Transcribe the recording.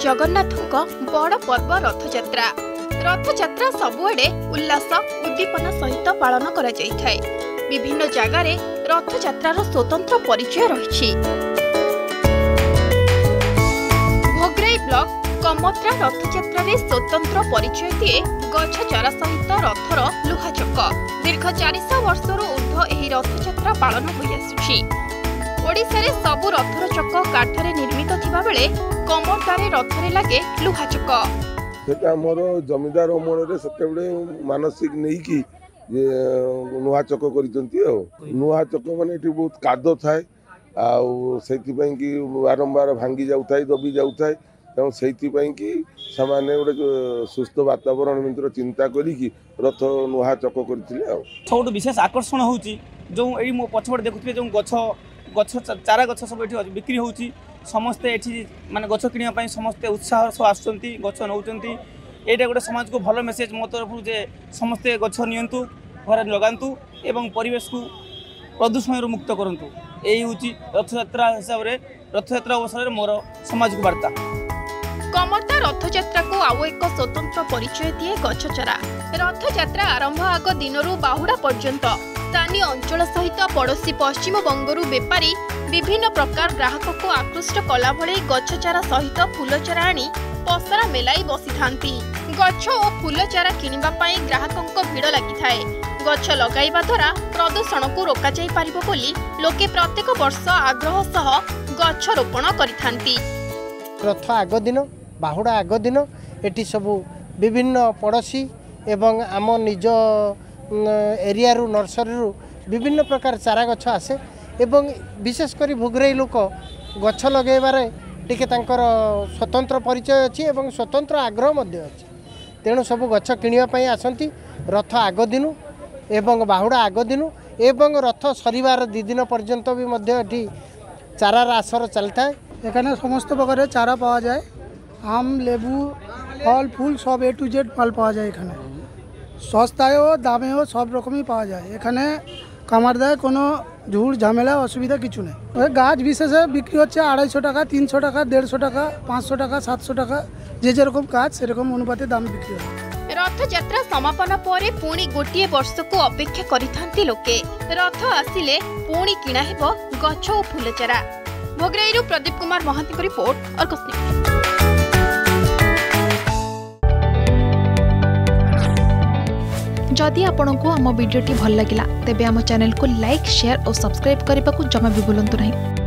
जगन्नाथों बड़ पर्व रथयात्रा। रथयात्रा सबुआडे उल्लास उद्दीपना सहित पालन करा जायथाय। विभिन्न जगार रथयात्रार स्वतंत्र परिचय रही। भोगराई ब्लॉक कमत्रा रथयात्रा स्वतंत्र परिचय दिए गछचारा सहित रथर लुहाचक। दीर्घ 400 वर्षर ऊर्ध्व एही रथयात्रा पालन होई आसुछि। ओडिशा रे सबु रथर चक काठरे निर्मित थिबा बेले कमतारे रथरे लागे लुहाचक। सेटा मोर जमीदार अमल रे सेतेबेले मानसिक नहीं कि जे नुहा चक करिसंती नुहा चक माने एठी बहुत कादो थाए आउ सेति पई कि बारंबार भांगी जाउथाय दबी जाउथाय तेणु से गोटे सुस्थ वातावरण मित्र चिंता करी रथ नुहा चक करते। सब विशेष आकर्षण हो जो ये मो पछपटे देखुए जो गछ गछ चारा गछ सब ये बिक्री हो समस्ते ये माने गछ किणा समस्ते उत्साह सब आसुँच गछ नौ यहाँ गोटे समाज को भल मेसेज मो तरफ जे समस्ते गछ नियंतु घर लगातु एवं परिवेश को प्रदूषण मुक्त करूँ। यही हूँ रथयात्रा हिसाब से रथयात्रा अवसर में मोर समाज को वार्ता। कमता रथयात्रा को आउ एक स्वतंत्र परिचय दिए गछचारा। रथयात्रा आरंभ आग दिनरू बाहुड़ा पर्यंत स्थानीय अंचल सहित पड़ोशी पश्चिम बंगरू बेपारी विभिन्न प्रकार ग्राहक को आकृष्ट कला भले गछचारा सहित फूलचारा आनी पसरा मेलाई बसी थांती। गछ और फूलचारा किनिबा पई ग्राहकंक भीड़ लागि थाए। गछ लगाइबा द्वारा प्रदूषण को रोका जाई पारिबो बोली लोके प्रत्येक वर्ष आग्रह सह गछ रोपण करिथांती। रथ आग दिन बाहुड़ा आग दिन एटी सबू विभिन्न पड़ोशी एवं आम निज एरिया नर्सरी विभिन्न प्रकार चारा गछ आसे एवं विशेषकर भोगराई लोक गछ लगेबारे टिके तांकर स्वतंत्र परिचय अच्छी एवं स्वतंत्र आग्रह मध्य अच्छी। तेणु सब गछ किणवाई आसती रथ आग दिनु एवं बाहुड़ा आग दिनु एवं रथ सरिवार 2 दिन पर्यंत भी मध्य एटी चारार आसर चलता है। एखाने समस्त प्रकार चारा पावा जाए आम लेबू फल फूल सब A to Z फल पावा जाए। एखाने सस्ताय हो दामे हो सब रकम ही पावा जाए। एखाने कामार दाय कोनो झूठ झमेला असुविधा किछु नहीं। गाछ विशेष बिक्री होच्छे 250 टाका 300 टाका 150 टाका 500 टाका 700 टाका जे रकम गाछ से रकम अनुपाते दाम बिक्री होच्छे। रथयात्रा समापन पर पुणी गोटे वर्ष को अपेक्षा करिथांती लोके। रथ आसिले पुणी किणा हेबो गछ और फूलचारा। भोगराईरू Pradeep Kumar Mahanti report Argus news. जदि आपंक आम भिडी भल लगा तेब आम चैनल को लाइक शेयर और सब्सक्राइब करने को जमा भी भूलु नहीं।